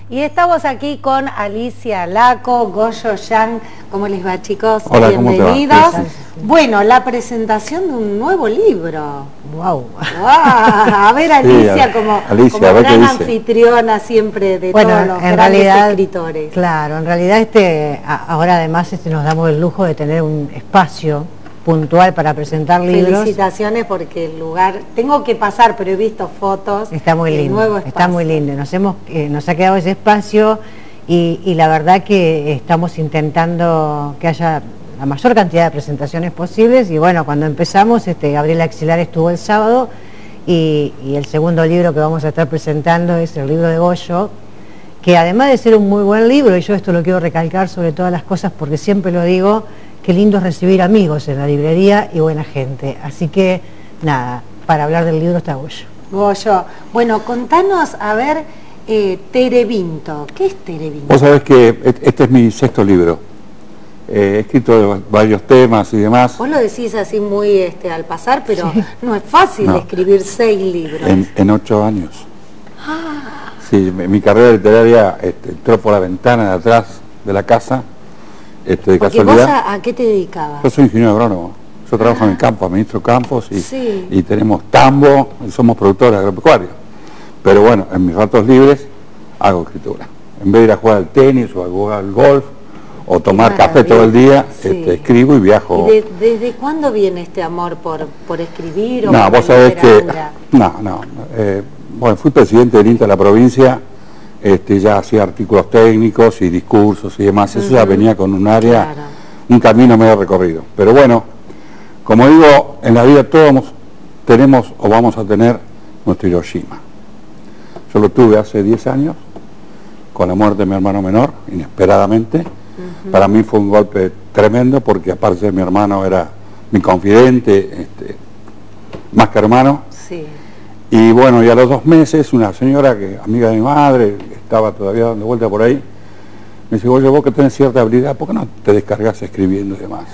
Y estamos aquí con Alicia Laco, Goyo Yang. ¿Cómo les va, chicos? Hola, bienvenidos. ¿cómo te va? Bueno, la presentación de un nuevo libro. Wow. A ver, Alicia, sí, como Alicia, gran anfitriona siempre de todos los grandes escritores. Claro, en realidad ahora además nos damos el lujo de tener un espacio puntual para presentar libros. Felicitaciones porque el lugar, tengo que pasar, pero he visto fotos. Está muy lindo, nuevo espacio. Está muy lindo. Nos ha quedado ese espacio y la verdad que estamos intentando que haya la mayor cantidad de presentaciones posibles. Y bueno, cuando empezamos, Gabriela Axilar estuvo el sábado y el segundo libro que vamos a estar presentando es el libro de Goyo, que además de ser un muy buen libro, y yo esto lo quiero recalcar sobre todas las cosas porque siempre lo digo, qué lindo es recibir amigos en la librería y buena gente. Así que, nada, para hablar del libro está Goyo. Goyo, bueno, contanos, a ver, Terevinto. ¿Qué es Terevinto? Vos sabés que este es mi sexto libro. He escrito varios temas y demás. Vos lo decís así muy al pasar, pero sí, no es fácil escribir 6 libros. En 8 años. Ah. Sí, mi carrera literaria entró por la ventana de atrás de la casa. De casualidad. ¿Vos a qué te dedicabas? Yo soy ingeniero agrónomo. Yo trabajo en el campo, administro campos y tenemos tambo y somos productores agropecuarios. Pero bueno, en mis ratos libres hago escritura. En vez de ir a jugar al tenis o a jugar al golf o tomar café todo el día, escribo y viajo. ¿Y desde cuándo viene este amor por escribir o no, por vos sabés que literatura? Bueno, fui presidente del INTA de la provincia. Ya hacía artículos técnicos y discursos y demás, eso ya venía con un área, un camino medio recorrido. Pero bueno, como digo, en la vida todos tenemos o vamos a tener nuestro Hiroshima. Yo lo tuve hace 10 años, con la muerte de mi hermano menor, inesperadamente. Para mí fue un golpe tremendo, porque aparte de mi hermano era mi confidente, más que hermano. Sí. Y bueno, y a los 2 meses, una señora amiga de mi madre, estaba todavía dando vuelta por ahí, me dice: oye, vos que tenés cierta habilidad, ¿por qué no te descargas escribiendo y demás?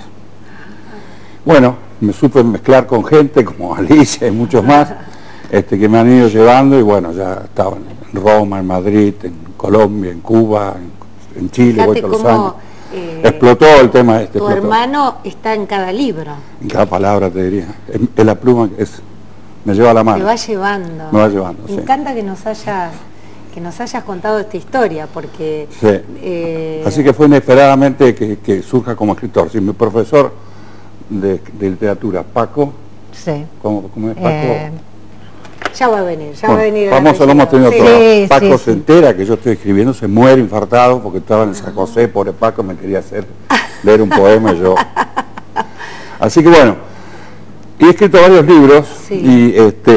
Bueno, me supe mezclar con gente como Alicia y muchos más, que me han ido llevando, y bueno, ya estaba en Roma, en Madrid, en Colombia, en Cuba, en Chile, voy todos los años. Explotó el tema Tu hermano está en cada libro. En cada palabra, te diría. Es la pluma que me lleva a la mano. Te va llevando. Me va llevando, Me encanta que nos hayas contado esta historia, porque... Sí. Así que fue inesperadamente que surja como escritor. Sí, mi profesor de literatura, Paco. Sí. ¿Cómo es Paco? Ya va a venir, ya va a venir. Famoso, lo hemos tenido todos. Paco se sí. entera que yo estoy escribiendo, se muere infartado porque estaba en el San José, pobre Paco, me quería hacer leer un poema y yo. Así que bueno, he escrito varios libros y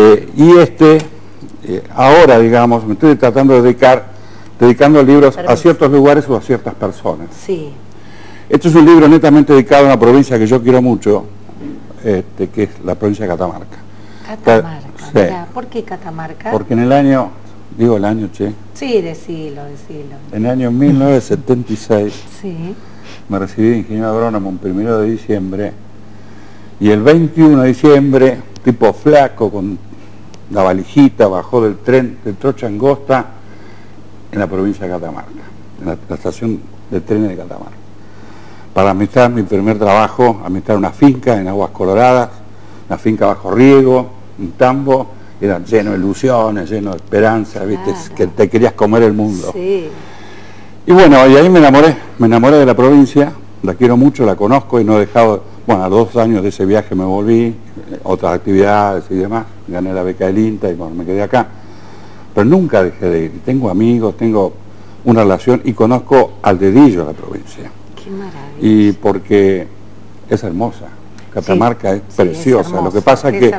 ahora, digamos, me estoy tratando de dedicando libros a ciertos lugares o a ciertas personas. Sí. Este es un libro netamente dedicado a una provincia que yo quiero mucho, que es la provincia de Catamarca. Catamarca, sí. Mira, ¿por qué Catamarca? Porque en el año, digo el año, che. Sí, decilo. En el año 1976 me recibí de ingeniero agrónomo el 1 de diciembre, y el 21 de diciembre, tipo flaco, con la valijita, bajó del trocha Angosta en la provincia de Catamarca, en la estación de trenes de Catamarca, para administrar mi primer trabajo, administrar una finca en Aguas Coloradas, una finca bajo riego, un tambo, era lleno de ilusiones, lleno de esperanza, ¿viste? Que te querías comer el mundo. Sí. Y bueno, y ahí me enamoré de la provincia, la quiero mucho, la conozco y no he dejado, bueno, a los 2 años de ese viaje me volví, otras actividades y demás, gané la beca del INTA y bueno, me quedé acá. Pero nunca dejé de ir, tengo amigos, tengo una relación y conozco al dedillo la provincia. Qué maravilla. Y porque es hermosa. Catamarca es preciosa, es hermoso, lo que pasa es que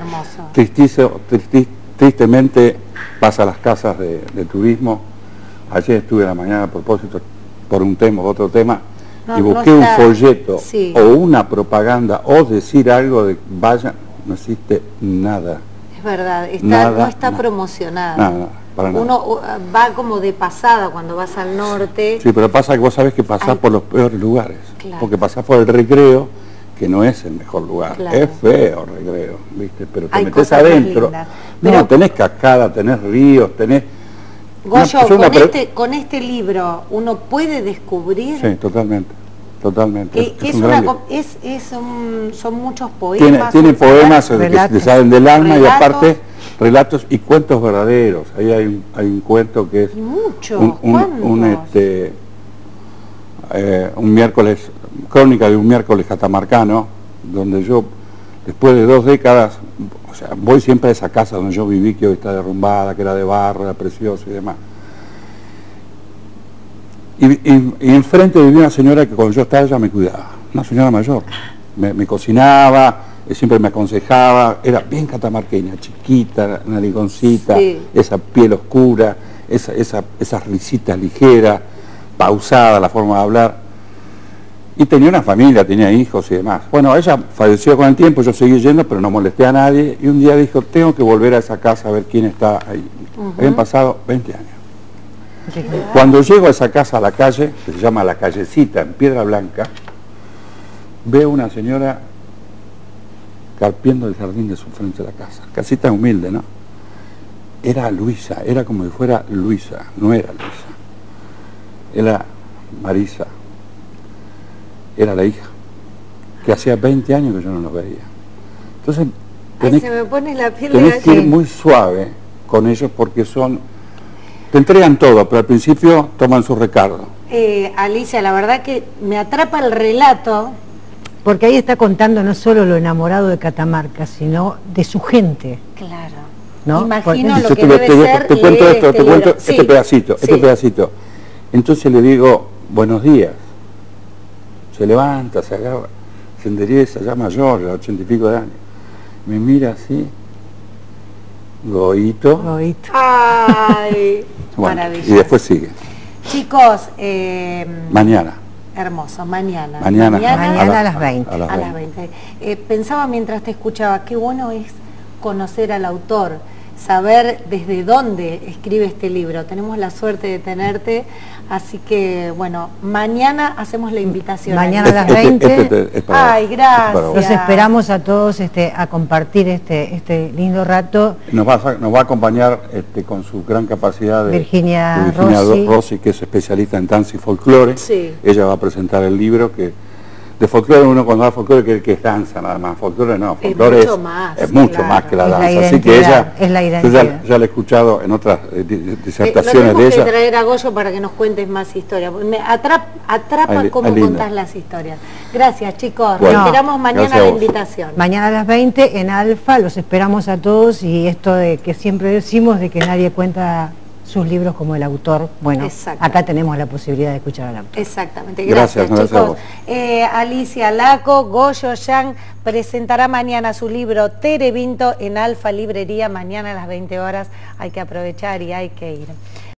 tristemente vas a las casas de turismo. Ayer estuve a la mañana a propósito por un tema, otro tema, y busqué un folleto o una propaganda o decir algo de vaya, no existe nada. Es verdad, no está promocionada. Nada, para nada. Uno va como de pasada cuando vas al norte. Sí, pero pasa que vos sabés que pasás por los peores lugares, porque pasás por el Recreo, que no es el mejor lugar, es feo Recreo, ¿viste? Pero te metés adentro, no, tenés cascada, tenés ríos, tenés Goyo, con este libro uno puede descubrir... Sí, totalmente, totalmente. Son muchos poemas. Tiene poemas que te salen del alma y aparte relatos y cuentos verdaderos. Ahí hay un cuento que es un miércoles, crónica de un miércoles catamarcano, donde yo, después de 2 décadas, o sea, voy siempre a esa casa donde yo viví, que hoy está derrumbada, que era de barro, era precioso y demás. Y enfrente vivía una señora que cuando yo estaba ella me cuidaba, una señora mayor, me cocinaba, siempre me aconsejaba, era bien catamarqueña, chiquita, narigoncita, esa piel oscura, esas risitas ligeras, pausada la forma de hablar. Y tenía una familia, tenía hijos y demás. Bueno, ella falleció con el tiempo, yo seguí yendo, pero no molesté a nadie. Y un día dijo, tengo que volver a esa casa a ver quién está ahí. Habían pasado 20 años. Cuando llego a esa casa, a la calle, que se llama La Callecita, en Piedra Blanca, veo una señora carpiendo el jardín de su frente de la casa. Casita humilde, ¿no? Era Luisa, era como si fuera Luisa, no era Luisa. Era Marisa. Era la hija, que hacía 20 años que yo no los veía. Entonces, se me pone la piel tenés que ir muy suave con ellos porque te entregan todo, pero al principio toman su recargo. Alicia, la verdad que me atrapa el relato. Porque ahí está contando no solo lo enamorado de Catamarca, sino de su gente. Claro. ¿No? Imagino lo que debe ser te cuento esto, te cuento este pedacito. Entonces le digo, buenos días. Se levanta, se agarra, se endereza, ya mayor, ya 80 y pico de años. Me mira así, Goito. Ay, bueno, maravilloso. y después sigue. Chicos, mañana. Hermoso, mañana a las 20. A las 20. Pensaba mientras te escuchaba, qué bueno es conocer al autor, saber desde dónde escribe este libro. Tenemos la suerte de tenerte, así que, bueno, mañana hacemos la invitación. Mañana a las 20. Ay, gracias. Los esperamos a todos a compartir este lindo rato. Nos va a acompañar con su gran capacidad de Virginia Rossi, que es especialista en danza y folclore. Sí. Ella va a presentar el libro que... De folclore, uno cuando va a folclore cree que es danza nada más. Folclore no, folclore es mucho más que la danza. Así que ella, ya la he escuchado en otras disertaciones de ella. Tenemos que traer a Goyo para que nos cuentes más historias. Me atrapa cómo contás las historias. Gracias, chicos. Bueno, esperamos mañana la invitación. Mañana a las 20 en Alfa, los esperamos a todos, y esto de que siempre decimos de que nadie cuenta sus libros como el autor, bueno, acá tenemos la posibilidad de escuchar al autor. Exactamente, gracias chicos. Alicia Laco, Goyo Yang presentará mañana su libro Terevinto en Alfa Librería, mañana a las 20 horas. Hay que aprovechar y hay que ir.